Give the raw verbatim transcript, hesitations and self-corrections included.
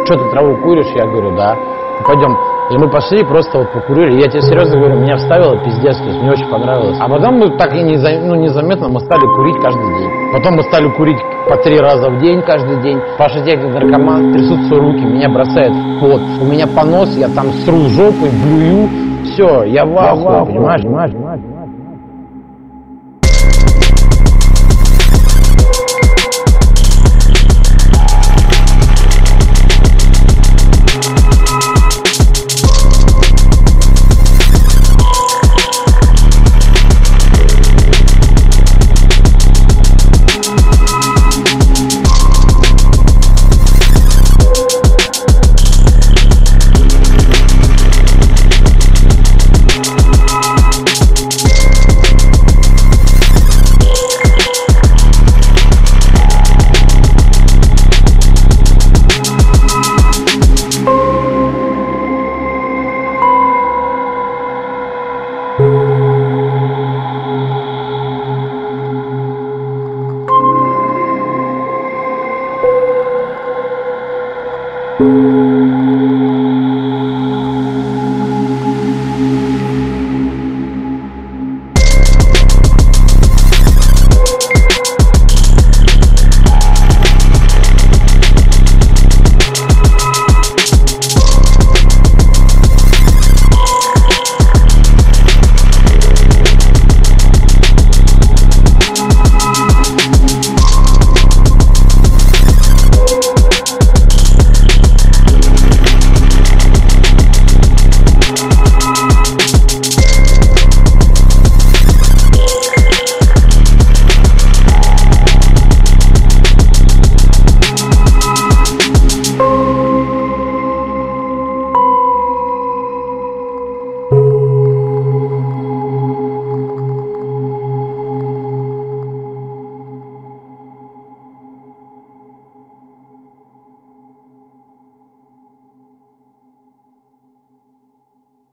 что ты траву куришь? Я говорю, да. Пойдем. И мы пошли, просто вот покурили. Я тебе серьезно говорю, меня вставило пиздец, то есть мне очень понравилось. А потом мы так и неза... ну, незаметно мы стали курить каждый день. Потом мы стали курить по три раза в день, каждый день. Паша Техник наркоман, трясутся руки, меня бросает в пот. У меня понос, я там сру жопой, блюю. Все, я в ахуе, понимаешь, понимаешь, понимаешь. Thank you.